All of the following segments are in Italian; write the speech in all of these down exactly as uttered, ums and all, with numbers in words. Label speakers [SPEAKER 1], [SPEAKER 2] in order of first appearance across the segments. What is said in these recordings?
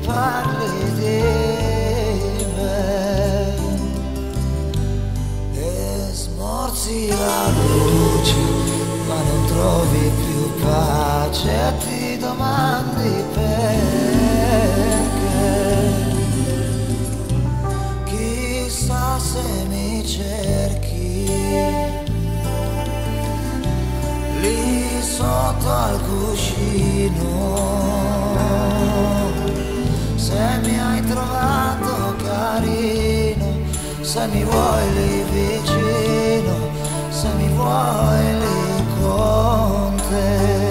[SPEAKER 1] parli di me e smorzi la luce, ma non trovi più pace e ti domandi perché. Chissà se mi cerchi lì sotto al cuscino, se mi hai trovato carino, se mi vuoi lì vicino, se mi vuoi lì con te.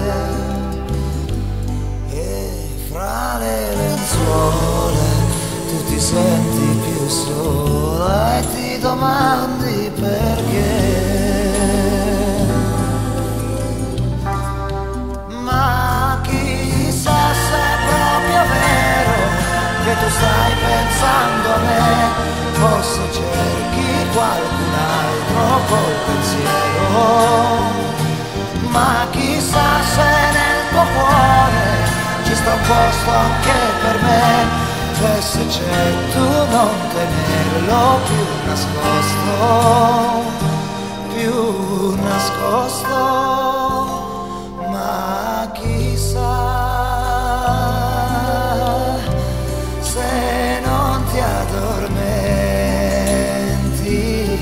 [SPEAKER 1] E fra le lenzuola tu ti senti più sola e ti domandi perché. Ma chissà se è proprio vero che tu stai pensando a me, o se cerchi qualcun altro col pensiero. Ma chissà se nel tuo cuore ci sta un posto anche per me, e se c'è tu non tenerlo più nascosto, più nascosto. Ma chissà se non ti addormenti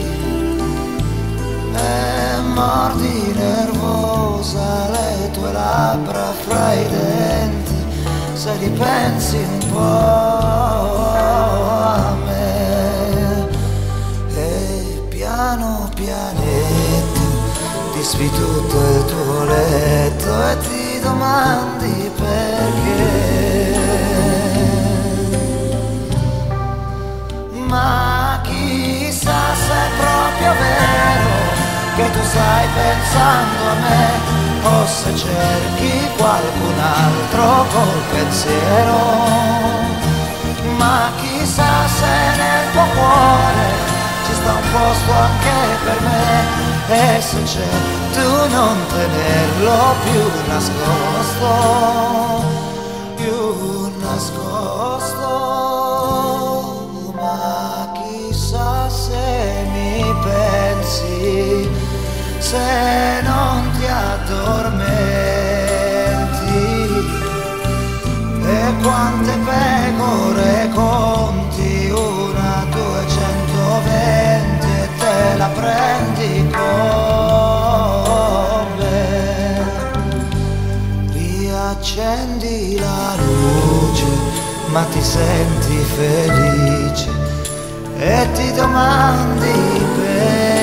[SPEAKER 1] e mordi nervosa le tue labbra fra i denti, se ripensi un po' a me. E piano pianetto disfi tutto il tuo letto e ti domandi perché. Ma chissà se è proprio vero che tu stai pensando a me, o se cerchi qualcun altro col pensiero. Ma chissà se nel tuo cuore ci sta un posto anche per me, e se c'è tu non tenerlo più nascosto, più nascosto. Ma chissà se mi pensi, se non ti addormenti, e quante pecore conti, una, due, centoventi, e te la prendi con me. Riaccendi la luce, ma ti senti felice e ti domandi perché.